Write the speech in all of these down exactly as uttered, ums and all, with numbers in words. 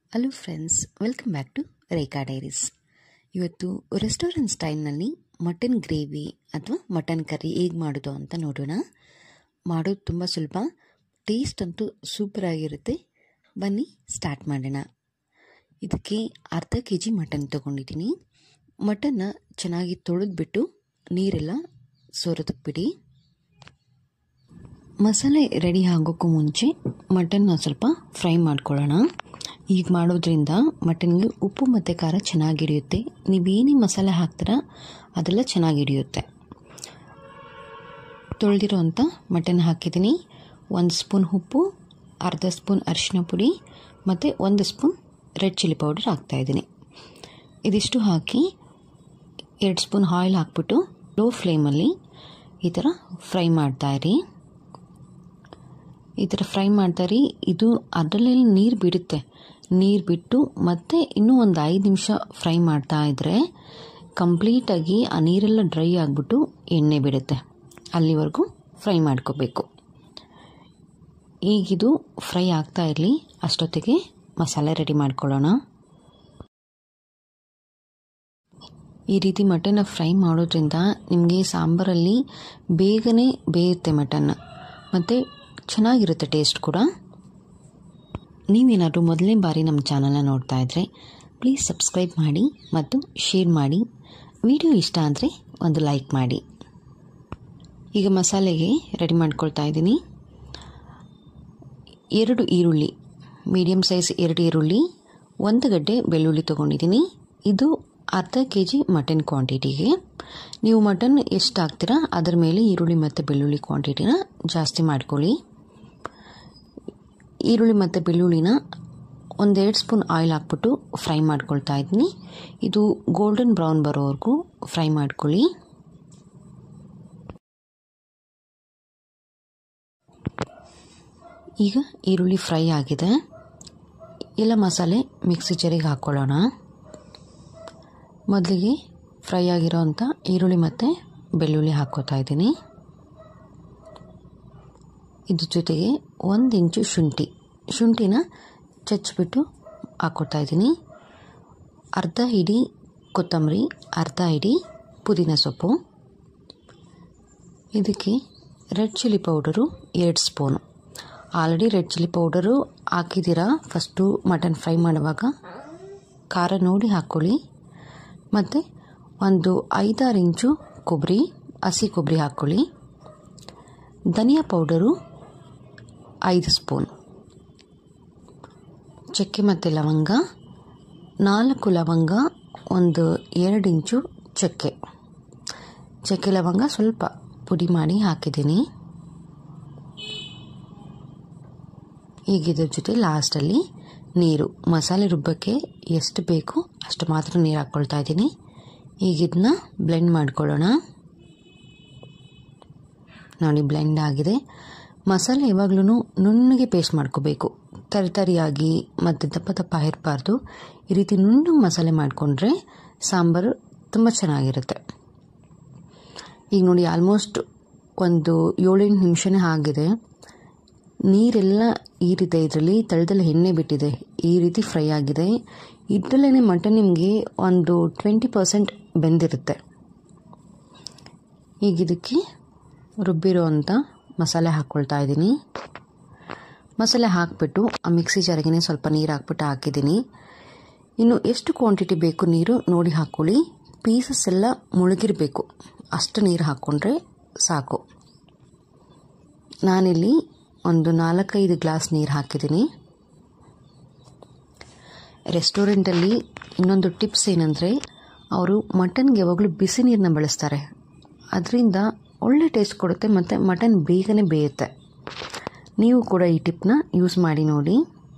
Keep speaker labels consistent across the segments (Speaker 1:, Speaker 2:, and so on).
Speaker 1: Hello friends, welcome back to Rekha diaries. ಇವತ್ತು restaurant ಸ್ಟೈಲ್ನಲ್ಲಿ mutton gravy ಅಥವಾ ಮಟನ್ ಕರಿ ಹೇಗೆ ಮಾಡೋದು ಅಂತ ನೋಡೋಣ. ಮಾಡೋದು ತುಂಬ ಸುಲಭ, ಟೇಸ್ಟ್ ಅಂತೂ ಸೂಪರಾಗಿರುತ್ತೆ. ಬನ್ನಿ ಸ್ಟಾರ್ಟ್ ಮಾಡೋಣ. ಇದಕ್ಕೆ ಅರ್ಧ ಕೆ ಜಿ ಮಟನ್ ತೊಗೊಂಡಿದ್ದೀನಿ. ಮಟನ್ನ ಚೆನ್ನಾಗಿ ತೊಳೆದ್ಬಿಟ್ಟು ನೀರೆಲ್ಲ ಸೋರೋದಕ್ಕೆ ಮಸಾಲೆ ರೆಡಿ ಆಗೋಕ್ಕೂ ಮುಂಚೆ ಮಟನ್ನ ಸ್ವಲ್ಪ ಫ್ರೈ ಮಾಡ್ಕೊಳ್ಳೋಣ. ಈಗ ಮಾಡೋದ್ರಿಂದ ಮಟನ್ಗೆ ಉಪ್ಪು ಮತ್ತು ಖಾರ ಚೆನ್ನಾಗಿ ಹಿಡಿಯುತ್ತೆ. ನೀವೇನೇ ಮಸಾಲೆ ಹಾಕ್ತೀರಾ ಅದೆಲ್ಲ ಚೆನ್ನಾಗಿ ಹಿಡಿಯುತ್ತೆ. ತೊಳೆದಿರೋ ಅಂಥ ಮಟನ್ ಹಾಕಿದ್ದೀನಿ. ಒಂದು ಸ್ಪೂನ್ ಉಪ್ಪು, ಅರ್ಧ ಸ್ಪೂನ್ ಅರಿಶಿನ ಪುಡಿ ಮತ್ತು ಒಂದು ಸ್ಪೂನ್ ರೆಡ್ ಚಿಲ್ಲಿ ಪೌಡರ್ ಹಾಕ್ತಾಯಿದ್ದೀನಿ. ಇದಿಷ್ಟು ಹಾಕಿ ಎರಡು ಸ್ಪೂನ್ ಆಯಿಲ್ ಹಾಕ್ಬಿಟ್ಟು ಲೋ ಫ್ಲೇಮಲ್ಲಿ ಈ ಥರ ಫ್ರೈ ಮಾಡ್ತಾಯಿರಿ. ಈ ಥರ ಫ್ರೈ ಮಾಡ್ತಾಯಿರಿ. ಇದು ಅದರಲ್ಲೆಲ್ಲ ನೀರು ಬಿಡುತ್ತೆ. ನೀರು ಬಿಟ್ಟು ಮತ್ತೆ ಇನ್ನೂ ಒಂದು ಐದು ನಿಮಿಷ ಫ್ರೈ ಮಾಡ್ತಾ ಇದ್ದರೆ ಕಂಪ್ಲೀಟಾಗಿ ಆ ನೀರೆಲ್ಲ ಡ್ರೈ ಆಗಿಬಿಟ್ಟು ಎಣ್ಣೆ ಬಿಡುತ್ತೆ. ಅಲ್ಲಿವರೆಗೂ ಫ್ರೈ ಮಾಡ್ಕೋಬೇಕು. ಈಗಿದು ಫ್ರೈ ಆಗ್ತಾ ಇರಲಿ, ಅಷ್ಟೊತ್ತಿಗೆ ಮಸಾಲೆ ರೆಡಿ ಮಾಡ್ಕೊಳ್ಳೋಣ. ಈ ರೀತಿ ಮಟನ್ನ ಫ್ರೈ ಮಾಡೋದ್ರಿಂದ ನಿಮಗೆ ಸಾಂಬಾರಲ್ಲಿ ಬೇಗನೆ ಬೇಯುತ್ತೆ ಮಟನ್, ಮತ್ತು ಚೆನ್ನಾಗಿರುತ್ತೆ ಟೇಸ್ಟ್ ಕೂಡ. ನೀವೇನಾದರೂ ಮೊದಲನೇ ಬಾರಿ ನಮ್ಮ ಚಾನಲ್ನ ನೋಡ್ತಾ ಇದ್ದರೆ ಪ್ಲೀಸ್ ಸಬ್ಸ್ಕ್ರೈಬ್ ಮಾಡಿ ಮತ್ತು ಶೇರ್ ಮಾಡಿ. ವಿಡಿಯೋ ಇಷ್ಟ ಅಂದರೆ ಒಂದು ಲೈಕ್ ಮಾಡಿ. ಈಗ ಮಸಾಲೆಗೆ ರೆಡಿ ಮಾಡ್ಕೊಳ್ತಾ ಇದ್ದೀನಿ. ಎರಡು ಈರುಳ್ಳಿ, ಮೀಡಿಯಮ್ ಸೈಜ್ ಎರಡು ಈರುಳ್ಳಿ, ಒಂದು ಗಡ್ಡೆ ಬೆಳ್ಳುಳ್ಳಿ ತೊಗೊಂಡಿದ್ದೀನಿ. ಇದು ಅರ್ಧ ಕೆ ಜಿ ಮಟನ್ ಕ್ವಾಂಟಿಟಿಗೆ. ನೀವು ಮಟನ್ ಎಷ್ಟು ಹಾಕ್ತೀರಾ ಅದರ ಮೇಲೆ ಈರುಳ್ಳಿ ಮತ್ತು ಬೆಳ್ಳುಳ್ಳಿ ಕ್ವಾಂಟಿಟಿನ ಜಾಸ್ತಿ ಮಾಡ್ಕೊಳ್ಳಿ. ಈರುಳ್ಳಿ ಮತ್ತು ಬೆಳ್ಳುಳ್ಳಿನ ಒಂದೆರಡು ಸ್ಪೂನ್ ಆಯಿಲ್ ಹಾಕ್ಬಿಟ್ಟು ಫ್ರೈ ಮಾಡ್ಕೊಳ್ತಾ ಇದ್ದೀನಿ. ಇದು ಗೋಲ್ಡನ್ ಬ್ರೌನ್ ಬರೋವರೆಗೂ ಫ್ರೈ ಮಾಡ್ಕೊಳ್ಳಿ. ಈಗ ಈರುಳ್ಳಿ ಫ್ರೈ ಆಗಿದೆ. ಎಲ್ಲ ಮಸಾಲೆ ಮಿಕ್ಸಿ ಜಾರಿಗೆ ಹಾಕ್ಕೊಳ್ಳೋಣ. ಮೊದಲಿಗೆ ಫ್ರೈ ಆಗಿರೋ ಅಂಥ ಈರುಳ್ಳಿ ಮತ್ತು ಬೆಳ್ಳುಳ್ಳಿ ಹಾಕ್ಕೋತಾ ಇದ್ದೀನಿ. ಇದ್ರ ಜೊತೆಗೆ ಒಂದು ಇಂಚು ಶುಂಠಿ ಶುಂಠಿನ ಚಚ್ಚಿಬಿಟ್ಟು ಹಾಕ್ಕೊತಾ ಇದ್ದೀನಿ. ಅರ್ಧ ಹಿಡಿ ಕೊತ್ತಂಬರಿ, ಅರ್ಧ ಹಿಡಿ ಪುದೀನ ಸೊಪ್ಪು. ಇದಕ್ಕೆ ರೆಡ್ ಚಿಲ್ಲಿ ಪೌಡರು ಎರಡು spoon. Already red chilli powder ಹಾಕಿದ್ದೀರಾ ಫಸ್ಟು ಮಟನ್ ಫ್ರೈ ಮಾಡುವಾಗ, ಖಾರ ನೋಡಿ ಹಾಕ್ಕೊಳ್ಳಿ. ಮತ್ತು ಒಂದು ಐದಾರು ಇಂಚು ಕೊಬ್ಬರಿ, ಹಸಿ ಕೊಬ್ಬರಿ ಹಾಕ್ಕೊಳ್ಳಿ. ಧನಿಯಾ ಪೌಡರು ಐದು ಸ್ಪೂನ್. ಚಕ್ಕೆ ಮತ್ತು ಲವಂಗ ನಾಲ್ಕು ಲವಂಗ, ಒಂದು ಎರಡು ಇಂಚು ಚಕ್ಕೆ. ಚಕ್ಕೆ ಲವಂಗ ಸ್ವಲ್ಪ ಪುಡಿ ಮಾಡಿ ಹಾಕಿದ್ದೀನಿ. ಈಗ ಇದ್ರ ಜೊತೆ ಲಾಸ್ಟಲ್ಲಿ ನೀರು, ಮಸಾಲೆ ರುಬ್ಬಕ್ಕೆ ಎಷ್ಟು ಬೇಕು ಅಷ್ಟು ಮಾತ್ರ ನೀರು ಹಾಕ್ಕೊಳ್ತಾ ಇದ್ದೀನಿ. ಈಗ ಇದನ್ನ ಬ್ಲೆಂಡ್ ಮಾಡ್ಕೊಳ್ಳೋಣ. ನೋಡಿ, ಬ್ಲೆಂಡ್ ಆಗಿದೆ. ಮಸಾಲೆ ಯಾವಾಗ್ಲೂ ನುಣ್ಣಗೆ ಪೇಸ್ಟ್ ಮಾಡ್ಕೋಬೇಕು. ತರಿತರಿಯಾಗಿ ಮತ್ತು ದಪ್ಪ ದಪ್ಪ ಇರಬಾರ್ದು. ಈ ರೀತಿ ನುಣ್ಣಗೆ ಮಸಾಲೆ ಮಾಡಿಕೊಂಡ್ರೆ ಸಾಂಬಾರು ತುಂಬ ಚೆನ್ನಾಗಿರುತ್ತೆ. ಈಗ ನೋಡಿ, ಆಲ್ಮೋಸ್ಟ್ ಒಂದು ಏಳೆಂಟು ನಿಮಿಷನೇ ಆಗಿದೆ. ನೀರೆಲ್ಲ ಈರಿದೆ, ಇದರಲ್ಲಿ ತಳದಲ್ಲಿ ಎಣ್ಣೆ ಬಿಟ್ಟಿದೆ. ಈ ರೀತಿ ಫ್ರೈ ಆಗಿದೆ. ಇದರಲ್ಲೇ ಮಟನ್ ನಿಮಗೆ ಒಂದು ಟ್ವೆಂಟಿ ಪರ್ಸೆಂಟ್ ಬೆಂದಿರುತ್ತೆ. ಈಗ ಇದಕ್ಕೆ ರುಬ್ಬಿರೋ ಅಂಥ ಮಸಾಲೆ ಹಾಕ್ಕೊಳ್ತಾ ಇದ್ದೀನಿ. ಮಸಾಲೆ ಹಾಕಿಬಿಟ್ಟು ಆ ಮಿಕ್ಸಿ ಜಾರಿಗೆನೇ ಸ್ವಲ್ಪ ನೀರು ಹಾಕ್ಬಿಟ್ಟು ಹಾಕಿದ್ದೀನಿ. ಇನ್ನು ಎಷ್ಟು ಕ್ವಾಂಟಿಟಿ ಬೇಕು ನೀರು ನೋಡಿ ಹಾಕ್ಕೊಳ್ಳಿ. ಪೀಸಸ್ ಎಲ್ಲ ಮುಳುಗಿರಬೇಕು, ಅಷ್ಟು ನೀರು ಹಾಕ್ಕೊಂಡ್ರೆ ಸಾಕು. ನಾನಿಲ್ಲಿ ಒಂದು ನಾಲ್ಕೈದು ಗ್ಲಾಸ್ ನೀರು ಹಾಕಿದ್ದೀನಿ. ರೆಸ್ಟೋರೆಂಟಲ್ಲಿ ಇನ್ನೊಂದು ಟಿಪ್ಸ್ ಏನಂದರೆ, ಅವರು ಮಟನ್ಗೆ ಯಾವಾಗಲೂ ಬಿಸಿ ನೀರನ್ನ ಬಳಸ್ತಾರೆ. ಅದರಿಂದ ಒಳ್ಳೆ ಟೇಸ್ಟ್ ಕೊಡುತ್ತೆ ಮತ್ತು ಮಟನ್ ಬೇಗನೆ ಬೇಯುತ್ತೆ. ನೀವು ಕೂಡ ಈ ಟಿಪ್ನ ಯೂಸ್ ಮಾಡಿ ನೋಡಿ.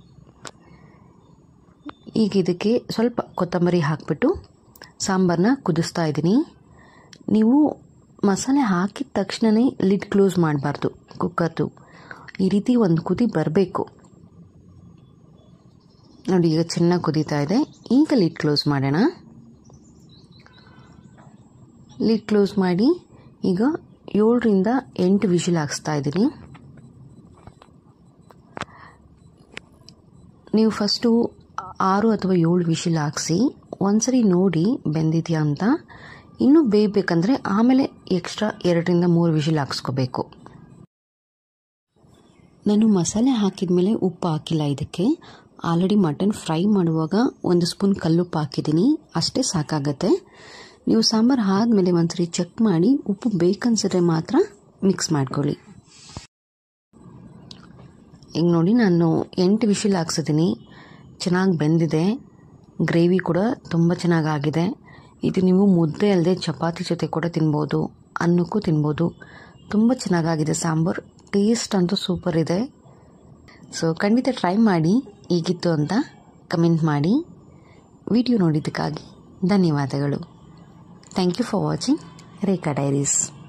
Speaker 1: ಈಗ ಇದಕ್ಕೆ ಸ್ವಲ್ಪ ಕೊತ್ತಂಬರಿ ಹಾಕಿಬಿಟ್ಟು ಸಾಂಬಾರನ್ನ ಕುದಿಸ್ತಾ ಇದ್ದೀನಿ. ನೀವು ಮಸಾಲೆ ಹಾಕಿದ ತಕ್ಷಣವೇ ಲಿಡ್ ಕ್ಲೋಸ್ ಮಾಡಬಾರ್ದು ಕುಕ್ಕರ್ದು. ಈ ರೀತಿ ಒಂದು ಕುದಿ ಬರಬೇಕು. ನೋಡಿ, ಈಗ ಚೆನ್ನಾಗಿ ಕುದೀತಾ ಇದೆ. ಈಗ ಲಿಡ್ ಕ್ಲೋಸ್ ಮಾಡೋಣ. ಲಿಡ್ ಕ್ಲೋಸ್ ಮಾಡಿ ಈಗ ಏಳರಿಂದ ಎಂಟು ವಿಷಿಲ್ ಹಾಕ್ಸ್ತಾ ಇದ್ದೀನಿ. ನೀವು ಫಸ್ಟು ಆರು ಅಥವಾ ಏಳು ವಿಶಿಲ್ ಹಾಕ್ಸಿ ಒಂದ್ಸರಿ ನೋಡಿ ಬೆಂದಿದೆಯಾ ಅಂತ. ಇನ್ನೂ ಬೇಯಬೇಕಂದ್ರೆ ಆಮೇಲೆ ಎಕ್ಸ್ಟ್ರಾ ಎರಡರಿಂದ ಮೂರು ವಿಶಿಲ್ ಹಾಕ್ಸ್ಕೋಬೇಕು. ನಾನು ಮಸಾಲೆ ಹಾಕಿದ ಮೇಲೆ ಉಪ್ಪು ಹಾಕಿಲ್ಲ. ಇದಕ್ಕೆ ಆಲ್ರೆಡಿ ಮಟನ್ ಫ್ರೈ ಮಾಡುವಾಗ ಒಂದು ಸ್ಪೂನ್ ಕಲ್ಲುಪ್ಪು ಹಾಕಿದ್ದೀನಿ, ಅಷ್ಟೇ ಸಾಕಾಗತ್ತೆ. ನೀವು ಸಾಂಬಾರು ಆದಮೇಲೆ ಒಂದ್ಸರಿ ಚೆಕ್ ಮಾಡಿ ಉಪ್ಪು ಬೇಕನ್ಸಿದ್ರೆ ಮಾತ್ರ ಮಿಕ್ಸ್ ಮಾಡ್ಕೊಳ್ಳಿ. ಈಗ ನೋಡಿ ನಾನು ಎಂಟು ವಿಶಿಲ್ ಹಾಕ್ಸಿದ್ದೀನಿ. ಚೆನ್ನಾಗಿ ಬೆಂದಿದೆ, ಗ್ರೇವಿ ಕೂಡ ತುಂಬ ಚೆನ್ನಾಗಾಗಿದೆ. ಇದು ನೀವು ಮುದ್ದೆ ಅಲ್ಲದೆ ಚಪಾತಿ ಜೊತೆ ಕೂಡ ತಿನ್ಬೋದು, ಅನ್ನಕ್ಕೂ ತಿನ್ಬೋದು. ತುಂಬ ಚೆನ್ನಾಗಾಗಿದೆ ಸಾಂಬಾರು. ಟೇಸ್ಟ್ ಅಂತೂ ಸೂಪರ್ ಇದೆ. ಸೊ ಖಂಡಿತ ಟ್ರೈ ಮಾಡಿ, ಹೇಗಿತ್ತು ಅಂತ ಕಮೆಂಟ್ ಮಾಡಿ. ವಿಡಿಯೋ ನೋಡಿದ್ದಕ್ಕಾಗಿ ಧನ್ಯವಾದಗಳು. Thank you for watching Rekha diaries.